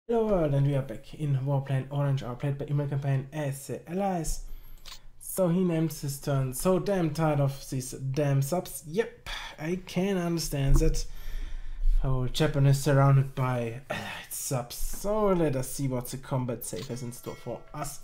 Hello world, and we are back in Warplane Orange, our played by email campaign as the Allies. So he named his turn. So damn tired of these damn subs. Yep, I can understand that. Whole Japan is surrounded by Allied subs. So let us see what the combat save has in store for us.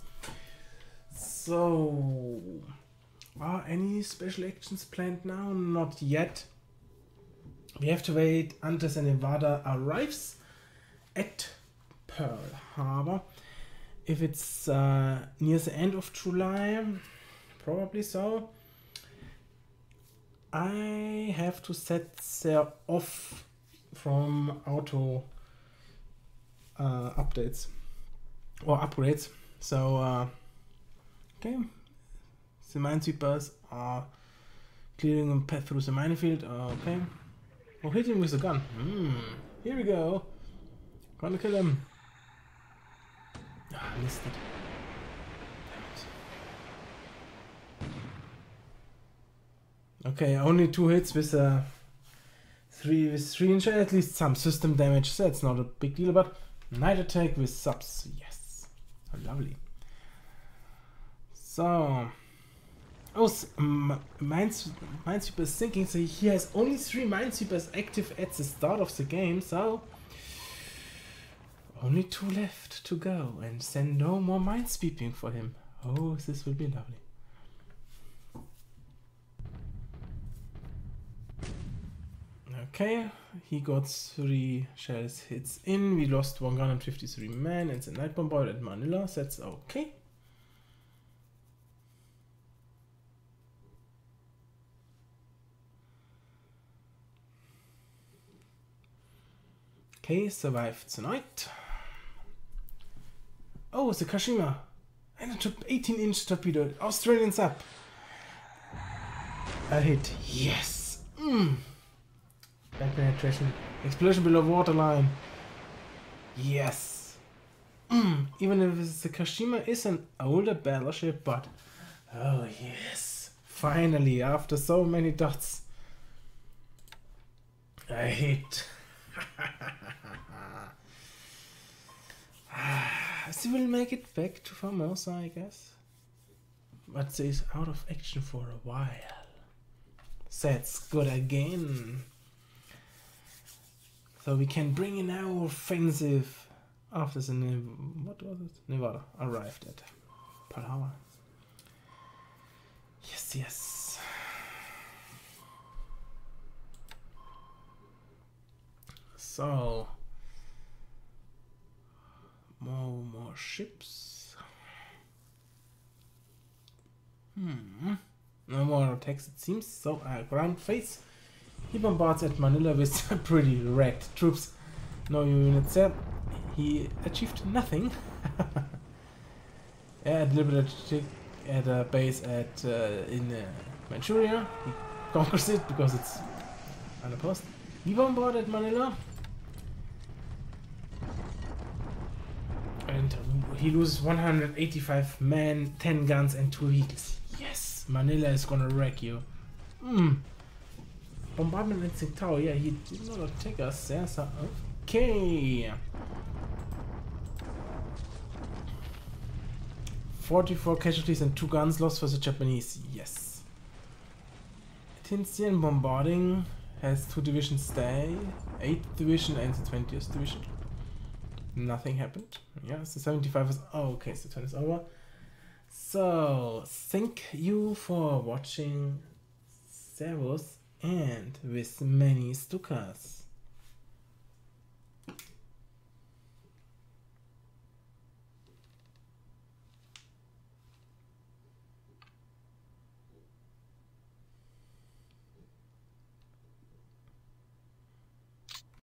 So, are any special actions planned now? Not yet. We have to wait until the Nevada arrives at Pearl Harbor. If it's near the end of July, probably so. I have to set there off from auto updates or upgrades. So okay, the minesweepers are clearing a path through the minefield. Okay, oh, hit him with a gun. Here we go. Gonna kill him. Ah, missed it. Damn it. Okay, only 2 hits with three inch, at least some system damage. That's not a big deal, but night attack with subs. Yes. Oh, lovely. So, Minesweeper is thinking, so he has only 3 Minesweepers active at the start of the game, so only 2 left to go, and then no more minesweeping for him. Oh, this will be lovely. Okay, he got 3 shells hits in. We lost 1 gun and 53 men, and the night bombard at Manila. That's okay. Okay, survived tonight. Oh, it's a Kashima. And a 18-inch torpedo. Australian sub. A hit. Yes. Back penetration. Explosion below waterline. Yes. Even if the Kashima is an older battleship, but oh yes. Finally, after so many dots. A hit. She will make it back to Formosa, I guess. But she is out of action for a while. That's good again. So we can bring in our offensive after the Nevada arrived at Pearl Harbor. Yes, yes. So more ships. No more attacks, it seems. So ground phase. He bombards at Manila with pretty wrecked troops. No units there. He achieved nothing. Yeah, deliberate at a base at in Manchuria. He conquers it because it's unopposed. He bombarded Manila. And he loses 185 men, 10 guns, and 2 vehicles. Yes, Manila is gonna wreck you. Bombardment at Tsingtao. Yeah, he did not attack us there, so okay. 44 casualties and 2 guns lost for the Japanese. Yes. Tinsian bombarding has 2 divisions stay. 8th division and the 20th division. Nothing happened. Yeah, so 75 is... Oh, okay, so turn is over. So, thank you for watching. Servus, and with many Stukas.